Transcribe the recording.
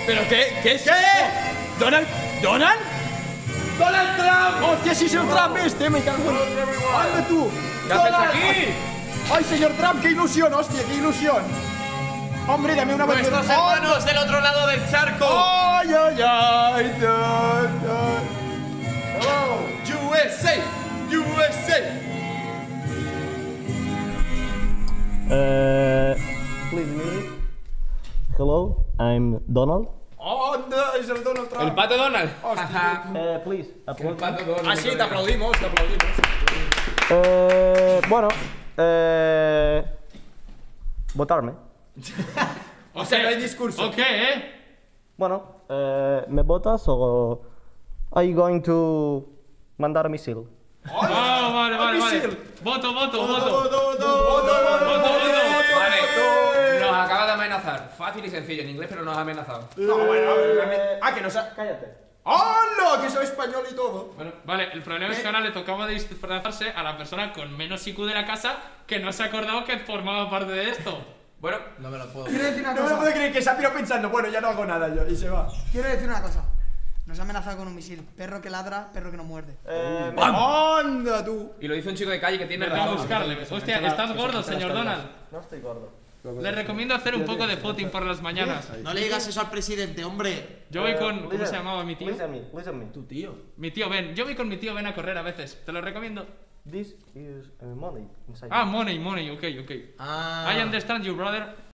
¿Pero qué es? ¿Qué? ¿Donald? ¿Donald? ¡Donald Trump! ¡Hostia, sí es el Trump este! ¡Me cago en... ¡Anda tú! ¿Qué haces ¡Donald! aquí? ¡Ay, señor Trump, qué ilusión! ¡Hostia, qué ilusión! Hombre, dame una ¡Nuestros ¡Oh! hermanos del otro lado del charco! ¡Ay, ay, ay! ¡Hello! USA! USA! Please me. Hello, I'm Donald. ¡Oh, no! ¡Es el Donald Trump! ¿El pato Donald? Hostia. Please, El applaud. pato Donald. Ah, sí, te aplaudimos, te aplaudimos. Bueno, votarme. O sea, no hay discurso. Ok, Bueno, ¿me votas o are you going to mandar misil? Ah, vale, vale, vale. misil. Voto, voto, voto. ¡Voto! Nos acaba de amenazar. Fácil y sencillo en inglés, pero nos ha amenazado. No, bueno, a ver, que nos ha... Cállate. ¡Oh, no! Que soy español y todo. Bueno, vale, el problema es que ahora le tocaba disfrazarse a la persona con menos IQ de la casa que no se ha acordado que formaba parte de esto. Bueno, no me lo puedo. Quiero decir una No me lo cosa. puedo creer que se ha pirado pensando, bueno, ya no hago nada yo, y se va. Quiero decir una cosa. Nos ha amenazado con un misil. Perro que ladra, perro que no muerde. ¡Anda tú! Y lo dice un chico de calle que tiene Voy a razón. buscarle. Hostia, estás gordo, señor Donald. No estoy gordo. Le recomiendo hacer un poco de footing por las mañanas. No le digas eso al presidente, hombre. Yo voy con... ¿Cómo se llamaba mi tío? Listen me. Tu tío. Mi tío Ben. Yo voy con mi tío Ben a correr a veces. Te lo recomiendo. This is money inside. Ah, money, ok, ok. Ah. I understand you, brother.